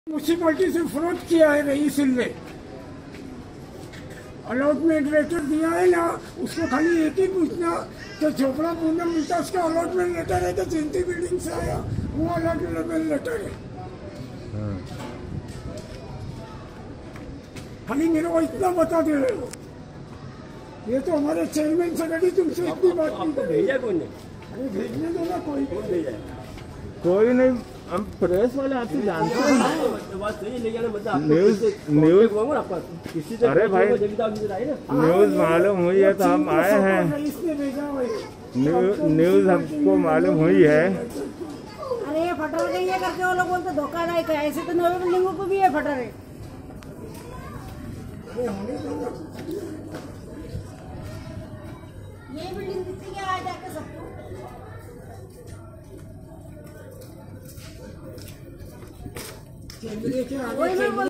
Municipality से fraud किया है रईस ने। अलॉटमेंट लेटर दिया है ना, उसको खाली एक ही पूछना कि चोपड़ा पूनम मिलता, उसका अलॉटमेंट लेटर है कि जयंती बिल्डिंग से आया, वो अलॉटमेंट लेटर है। खाली मेरे को इतना बता दे रहे हो, ये तो हमारे चेयरमैन से कभी तुमसे इतनी बात नहीं भेजा कोई नहीं। अरे भेजने दो ना, कोई नहीं। हम प्रेस वाले आपसे जानते हैं न्यूज। अरे भाई न्यूज मालूम हुई है तो हम आए हैं। न्यूज हमको मालूम हुई है। अरे ये फटर गई है करके वो लोग बोलते धोखादायक है, ऐसे तो नवी बिल्डिंगों को भी है फटर है। ये बिल्डिंग दिखती है आज जाके सबको। कैमरे के आगे